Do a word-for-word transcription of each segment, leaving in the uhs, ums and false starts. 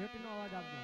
પેટીનો અવાજ આપજો.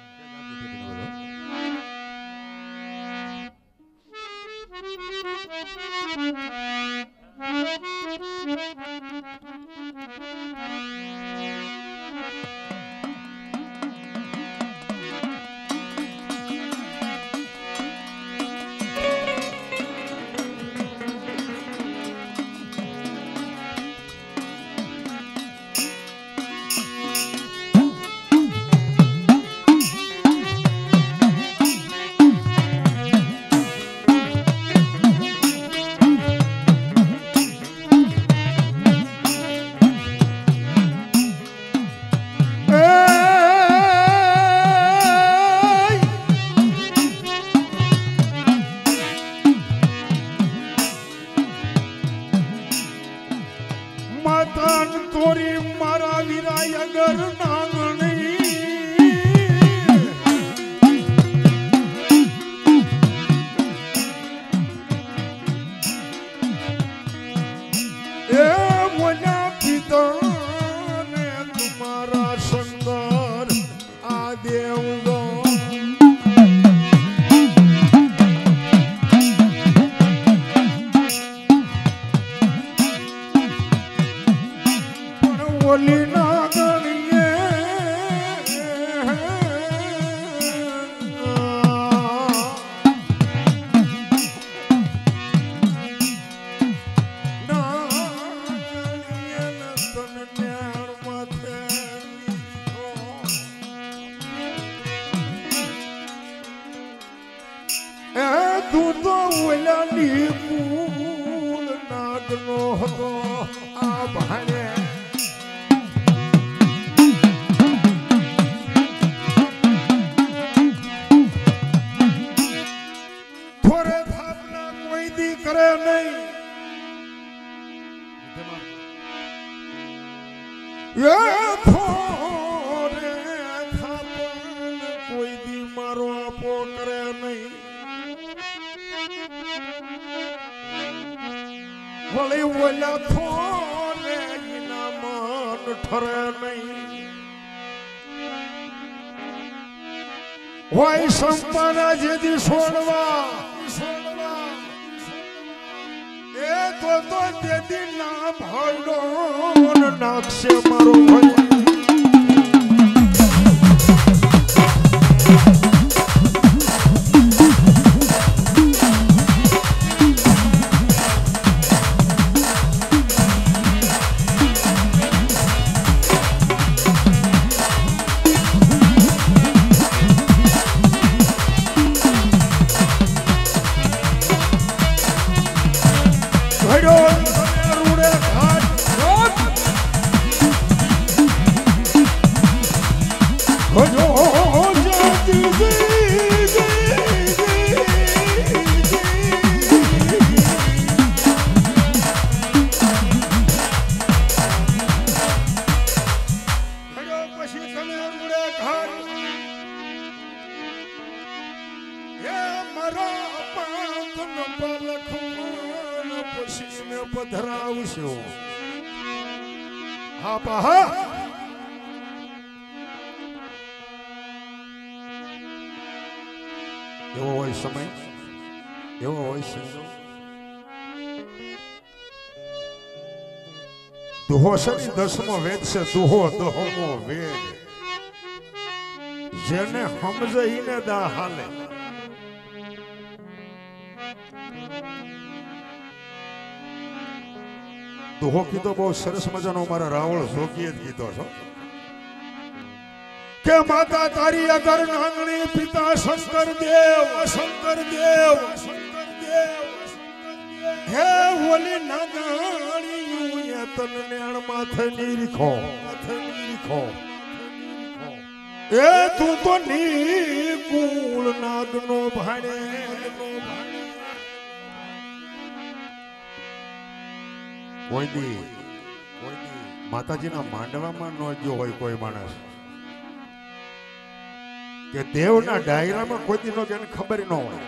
દસમો વેદ છે દુહો દહમો વેદ જેને સમજે ઈને દા હાલે. દુહો કીધો બહુ સરસ મજાનો મારા રાવળ જોગીએ જ કીધો છો કે માતા તારી અગર નાંગણી પિતા શંકર દેવ શંકર દેવ શંકર દેવ હે ઓલી નાગણી તન નેણ માથે નીરખો માથે નીરખો એ તું તો નિકુળ નાગનો ભાણે કોઈ દી કોઈ દી માતાજીના માંડવામાં ન ગયો હોય કોઈ માણસ કે દેવના ડાયરામાં કોઈ દી નો કે ખબર ન હોય.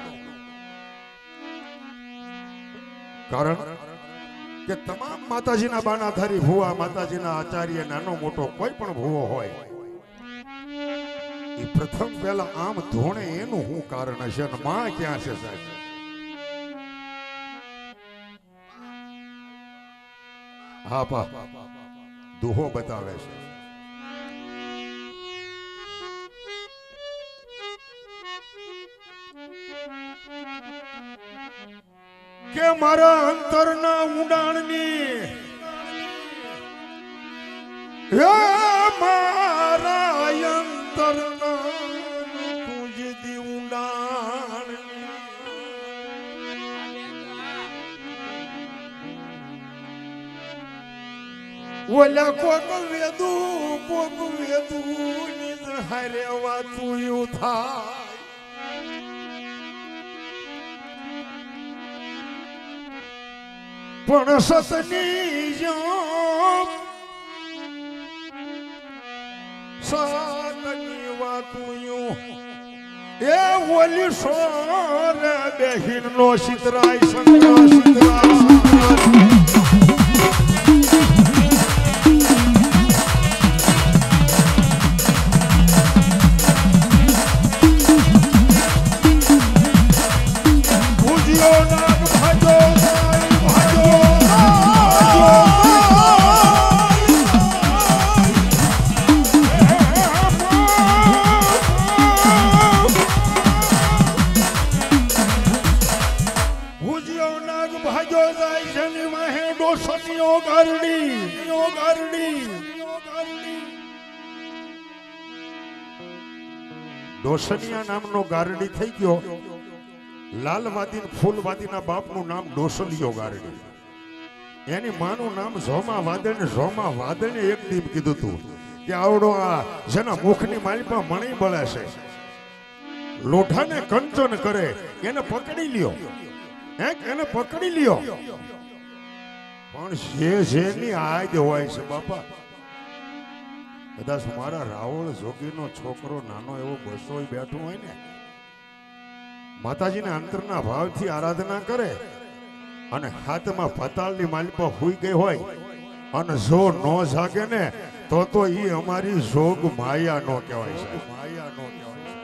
કારણ કે તમામ માતાજીના બાનાધારી ભુવા માતાજીના આચાર્ય નાનો મોટો કોઈ પણ ભુવો હોય એ પ્રથમ પહેલા આમ ધોણે એનું શું કારણ હશે ને માં ક્યાં છે સાહેબ? હા પા દુહો બતાવે છે. કે મારા અંતરના ઊંડાણની હે મારા અંતરના તુજદી ઊંડાણની ઓલા કોક વેદુ કોક વેદુ નિજ હારે વાતું યુ થાય. પણ સતની જામ સાતની વાતું એ ઓલી સોર બેહીન નો સિતરાય સંગ્રહ સિતરાય ડોસનિયા નામનો ગારડી થઈ ગયો. લાલવાદી ફૂલવાદીના બાપનું નામ ડોસલિયો ગારડી. એની માનું નામ ઝોમા વાદળ. ઝોમા વાદળે એક દીપ કીધું તું કે આવડો આ જેના મુખની માલિપા મણી બળે છે, લોઢાને કંચન કરે, એને પકડી લ્યો. હે એને પકડી લ્યો. પણ જે જેની આજ હોય છે બાપા. કદાચ મારા રાવળ જોગીનો છોકરો નાનો એવો બસો બેઠો હોય ને, માતાજીને અંતરના ભાવથી આરાધના કરે અને હાથમાં પતાળની માલિપા હુઈ ગઈ હોય અને જો નો જાગે ને તો તો ઈ અમારી જોગ માયા નો કહેવાય છે. માયા નો કહેવાય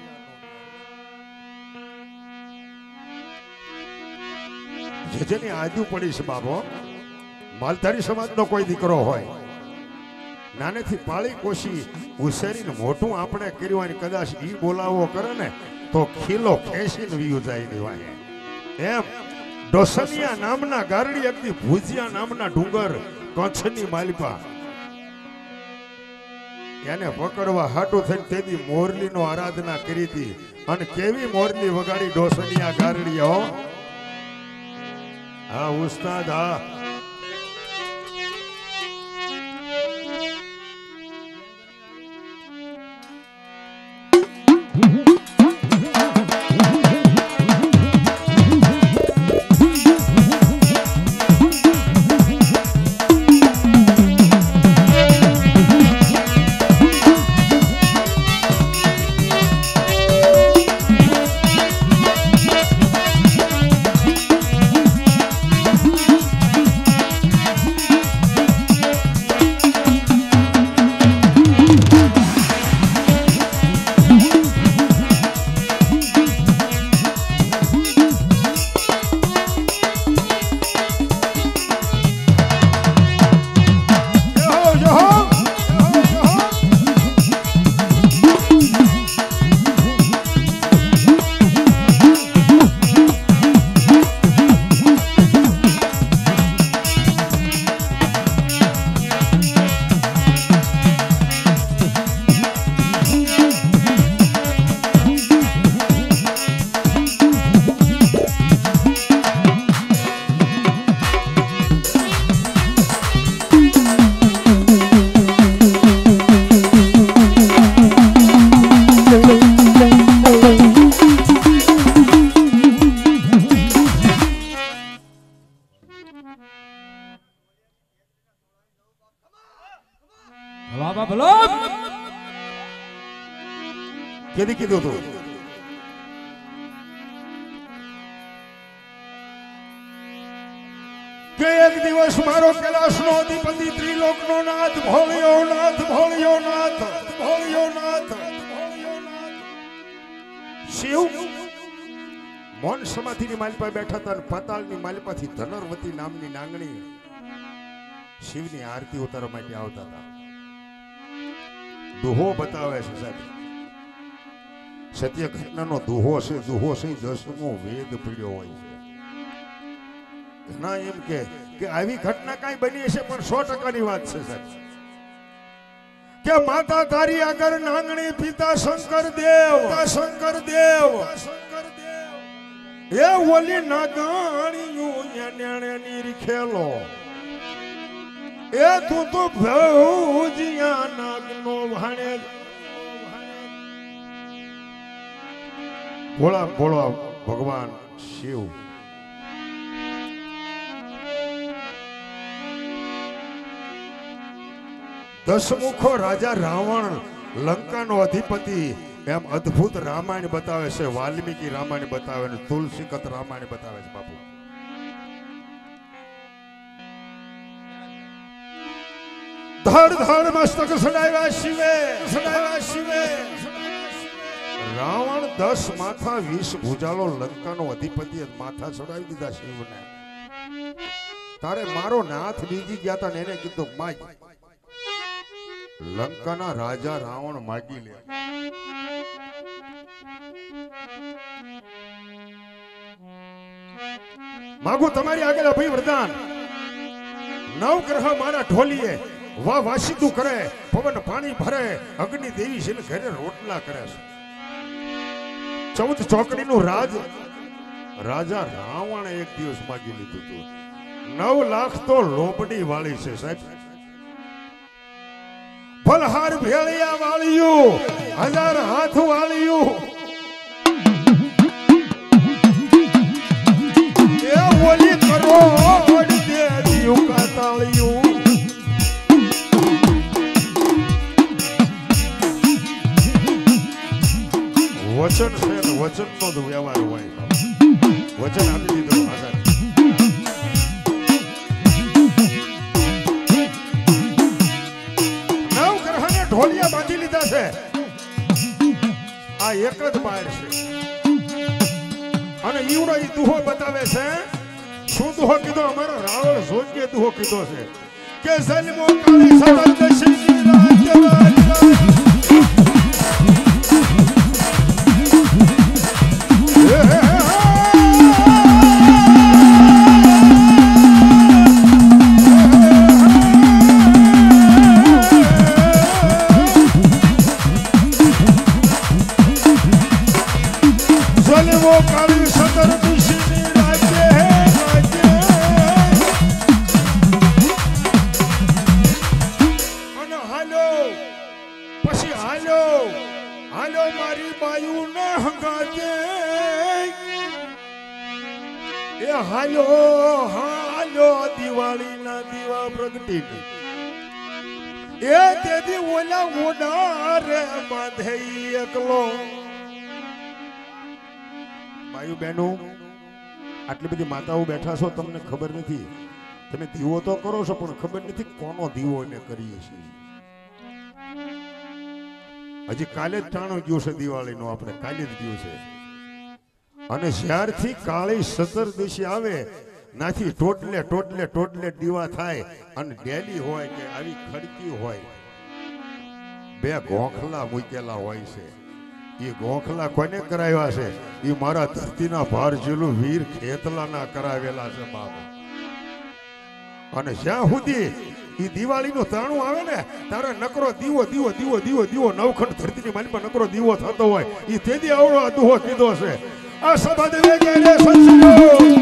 છે. જે જેની આજુ પડી છે બાબો, માલધારી સમાજનો કોઈ દીકરો હોય, નાનેથી પાળી કોશી ઉછેરીને મોટું આપણે કર્યું, કદાચ ઈ બોલાવો કરે ને તો ખીલો ખેંચીને વીયુ જાય દેવાય. એમ ડોસનિયા નામના ગારડી એકદી ભુજિયા નામના ડુંગર કચ્છની માલિપા એને પકડવા હાટું થઈને તેદી મોરલીનો આરાધના કરી હતી. અને કેવી મોરલી વગાડી ડોસનિયા ગારડી. હો હા ઉસ્તાદ હા. કેદી કીધું તું કે એક દિવસ મારો કૈલાસનો અધિપતિ ત્રિલોકનો નાથ ભોળિયો નાથ ભોળિયો નાથ ભોળિયો નાથ શિવ મૌન સમાધિની માલિપા બેઠા હતા અને પાતાળની માલિપાથી ધનરવતી નામની નાંગણી શિવની આરતી ઉતારવા માટે આવતા હતા. દુહો બતાવે છે સાહેબ, સત્ય ઘટનાનો દુહો છે. દુહો છે દસમો વેદ પીડ્યો હોય છે. ઘણા એમ કે કે આવી ઘટના કાંઈ બની હશે, પણ સો ટકાની વાત છે સાહેબ કે માતા તારી આગળ નાંગણી પિતા શંકર દેવ શંકર દેવ એ ઓલી નાગણીયું ન્યાણે નીરખેલો એ તું તો ભૌજિયા નાગનો ભાણે ભોળા ભોળા ભગવાન શિવ દસમુખો રાજા રાવણ લંકાનો અધિપતિ એમ અદ્ભુત રામાયણ બતાવે છે. વાલ્મીકી રામાયણ બતાવે છે, તુલસીકત રામાયણ બતાવે છે. બાપુ ધડ ધડ મસ્તક સડાવ્યા શિવે સડાવ્યા શિવે. રાવણ દસ માથા વીસ ભુજાલો લંકાનો અધિપતિ માથા ચડાવી દીધા શિવને. તારે મારો નાથ બીજી ગયા તા ને એને કીધું માગ. લંકાના રાજા રાવણ માગી લે. માગું તમારી આગળ અભય વરદાન. નવ ગ્રહ મારા ઢોલીએ વાહ વાસીતું કરે, પવન પાણી ભરે, અગ્નિ દેવી છે ને ઘરે રોટલા કરે છે. ચૌદ ચોકડીનું રાજ રાજા રાવણે એક દિવસ માગી લીધું હતું. નવ લાખ તો લોબડી વાળી છે સાહેબ. ફલહાર ભેળિયા વાળ્યું, હજાર હાથ વાળ્યું, એ ઓલી કરોડ દેવ્યું કાતાળ્યું. વચન છે ને વચન નો જ વ્યવહાર હોય. વચન આપી દીધું આઝાદ. ઢોલિયા બાંધી લીધા છે. આ એક જ બાર છે અને ઈવડો ઈ દુહો બતાવે છે. શું દુહો કીધો? અમારો રાવણ જોગ્ય દુહો કીધો છે કે જન્મો કાળી સદન દશી રાજ્યવાજ હાલો હાલો દિવાળી ના દીવા પ્રગટી એ તેથી ઓલા ઓડારે બાંધે એકલો. ભાઈઓ બહેનો, આટલી બધી માતાઓ બેઠા છો, તમને ખબર નથી. તમે દીવો તો કરો છો પણ ખબર નથી કોનો દીવો અમે કરીએ છીએ. હજી કાલે જ ટાણો ગયો છે દિવાળીનો, આપણે કાલે જ ગયો છે. અને જ્યારથી કાળી સતરદશી આવે નાથી ટોટલે ટોટલે ટોટલે દીવા થાય. અને ડેલી હોય કે આવી ખડકી હોય, બે ગોખલા મૂકેલા હોય છે. એ ગોખલા કોને કરાવ્યા છે? એ મારા ધરતીના ભાર જેલું વીર ખેતલાના કરાવેલા છે બાબા. અને જ્યાં સુધી એ દિવાળીનું તાણું આવે ને તારે નકરો દીવો દીવો દીવો દીવો દીવો નવખંડ ધરતીની માલિકમાં નકરો દીવો થતો હોય. એ તેથી આવડો આ દુહો કીધો છે. આ સભા દેવે ગેરે સંસ્યો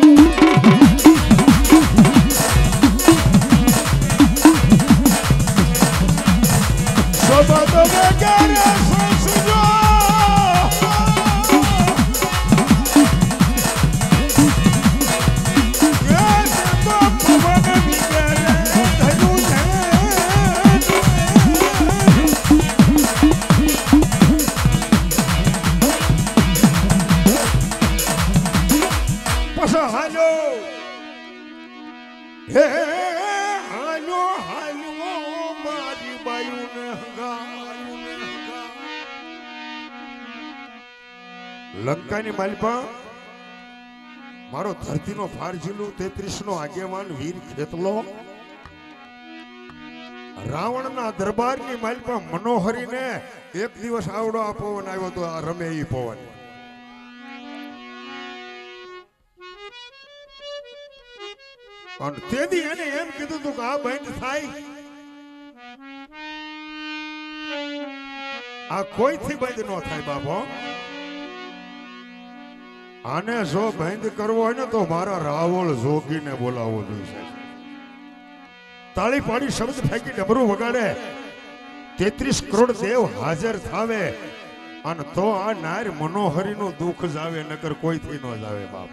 સભા દેવે ગેરે સંસ્યો લંકાની માલિપા મારો ધરતીનો ફાર જિલ્લું તેત્રીસ નો આગેવાન વીર ખેતલો રાવણના દરબારની માલિપા મનોહરીને એક દિવસ આવડો આ પવન આવ્યો તો આ રમે ઈ પવન અને તેથી એને એમ કીધું તું કે આ બંધ થાય આ કોઈથી બંધ ન થાય બાબો આને જો બંધ કરવો હોય ને તો મારા રાવળ જોગીને બોલાવવો જોઈએ તાળી પાડી શબ્દ ફેંકી ડમરું વગાડે તેત્રીસ કરોડ દેવ હાજર થાવે અને તો આ નાર મનોહરીનું દુઃખ જાવે નકર કોઈથી ન જાવે બાપ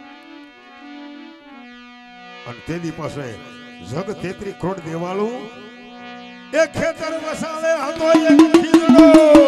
અને તેદી પાસે જગ તેત્રીસ કરોડ દેવાળું એક ખેતર વસાવે હતો એક ખીજડો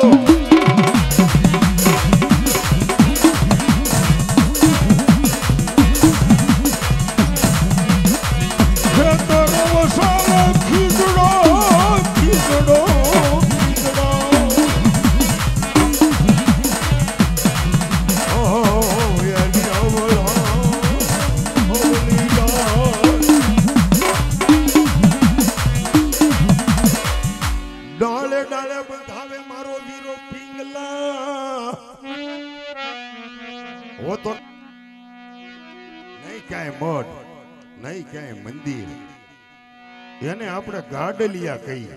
મંદિર એને આપણે ગાડલિયા કહીએ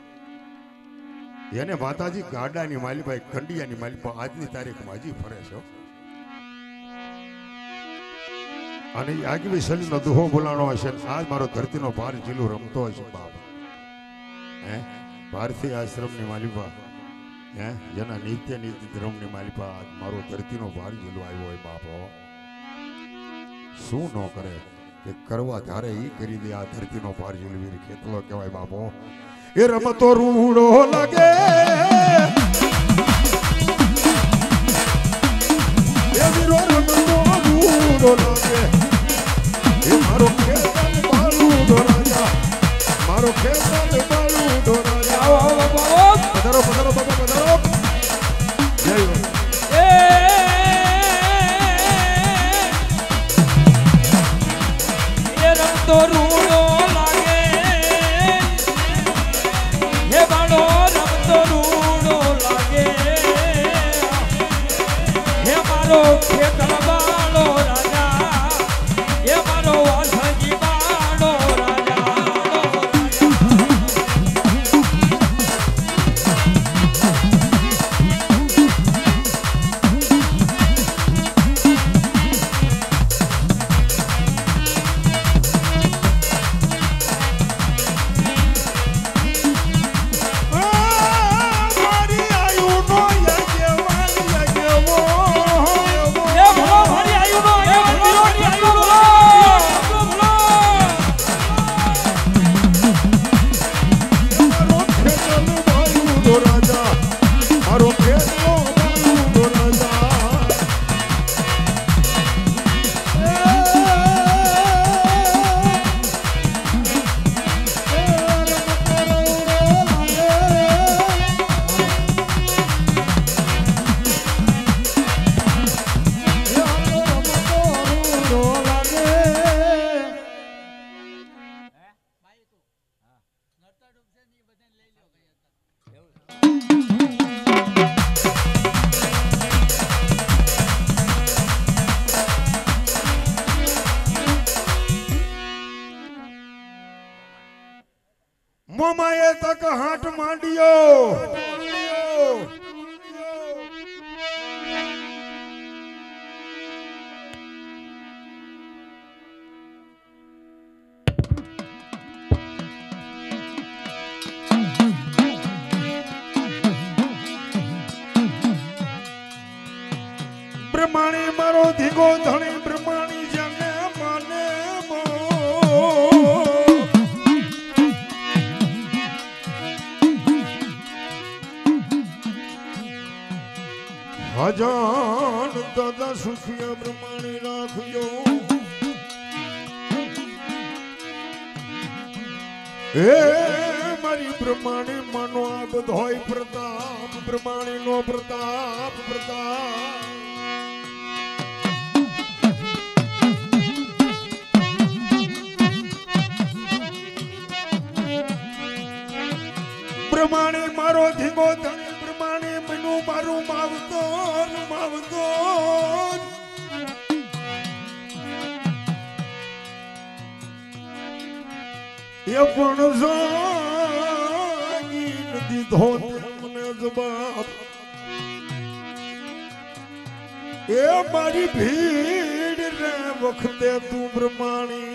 એને માતાજી ગાડાની માલિપા ખંડિયાની માલિપા આજની તારીખમાં હજી ફરે છે અને આગવી સલીનો દુહો બોલાણો હશે આજ મારો ધરતીનો ભાર જિલ્લો રમતો હશે બાપ હે ભારતીય આશ્રમની માલિપા હે જેના નિત્ય નિત્ય ધર્મની માલિપા આજ મારો ધરતીનો ભાર જિલ્લો આવ્યો હોય બાપો શું ન કરે કે કરવા ધારે ઈ કરી દે આ ધરતીનો ભાર વીર ખેતલો કહેવાય બાપો એ રમતો રૂડો લાગે એ વીરો રમતો રૂડો લાગે એ મારો ખેતલ બાલુડો રાજા મારો ખેતલ બાલુડો રાજા આવો આવો પધારો પધારો બાબા પધારો જય એ તો રૂડો લાગે હે બાળો રમતો રૂડો લાગે હે મારો ખેતર બાળો રાજા હે મારો વાસજી બાળો રાજા મોમાએ તક હાટ માંડ્યો બ્રહ્માણી મારો ધીગો ધણી બ્રહ્માણી જાને માને હજાન દાદા સુખિયા બ્રહ્માણી રાખજો એ મારી બ્રહ્માણી માનો આ બધોય પ્રતાપ બ્રહ્માણી નો પ્રતાપ પ્રતાપ પ્રમાણે મારો ધીંગો ધણી પ્રમાણે મનું મારું માવતર માવતર એ પણ જાગી દીધો મને જવાબ એ મારી ભીડ રે વખતે તું પ્રમાણી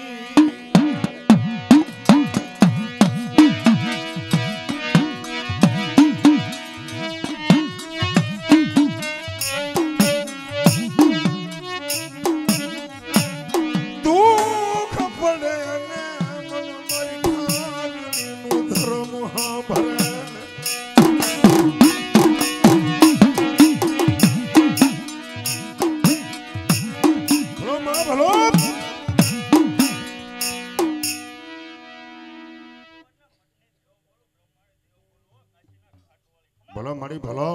ભલો મારી ભલો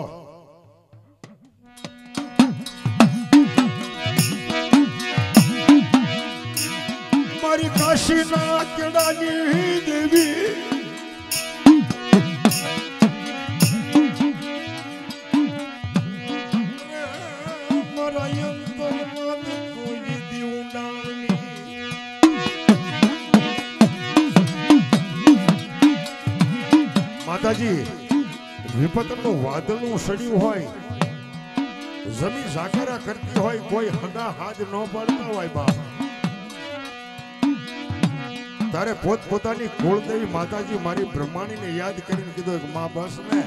મારી કાશીના કેડાની દેવી મારા અંતરમાં કોઈ દીવડાની માતાજી વિપતનું વાદળનું સડ્યું હોય જમીન ઝાકરા કરતી હોય કોઈ હગા હાથ ન પાડતા હોય બાપ તારે પોત પોતાની કુળદેવી માતાજી મારી બ્રહ્માણીને યાદ કરીને કીધું કે માં બસ ને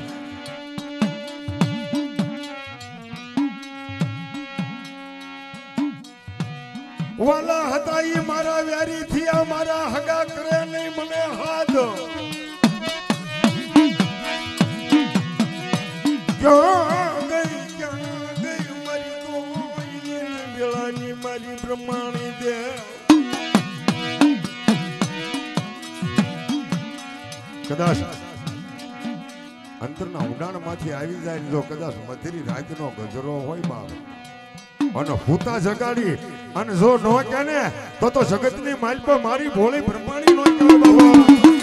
વાલા હતા ઈ મારા વ્યારી થયા મારા હગા કરે નહીં મને હાથ ક્યાં ગઈ ક્યાં ગઈ મારી કોઈ વેળાની મારી બ્રહ્માણી દે કદાચ અંતરના ઉડાણમાંથી આવી જાય જો કદાચ મધરી રાતનો ગજરો હોય બાપ અને ભૂતા જગાડી અને જો ન કે ને તો તો જગતની માલ પર મારી ભોળી બ્રહ્માણી નો કહેવાય બાબા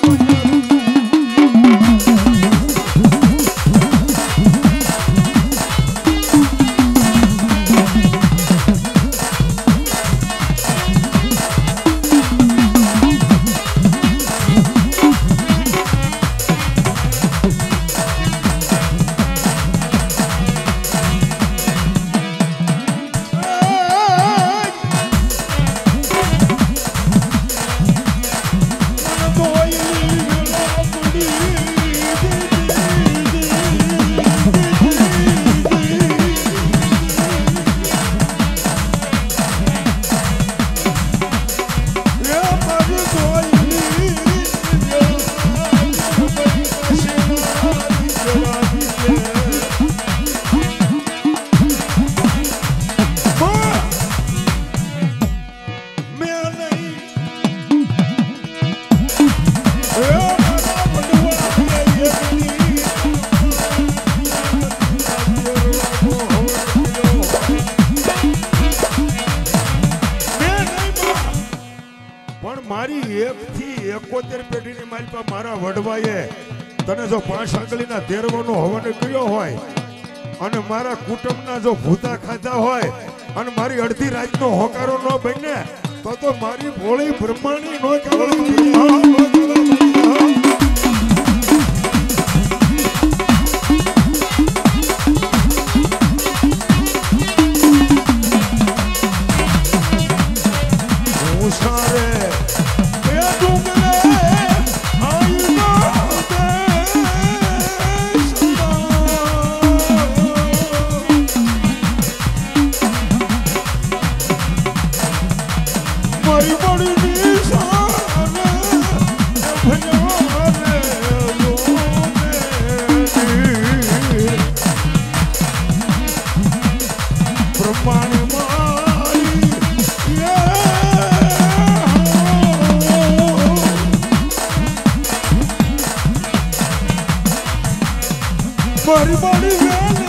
મારી એક થી એકોતેર પેઢીની મારી પાસે મારા વડવાએ તને જો પાંચ આંગળીના તેરવાનો હવન કર્યો હોય અને મારા કુટુંબના જો ભૂતા ખાધા હોય અને મારી અડધી રાતનો હોકારો ન બને તો તો મારી ભોળી બ્રહ્માણી નો કહેવાય Body, body, body.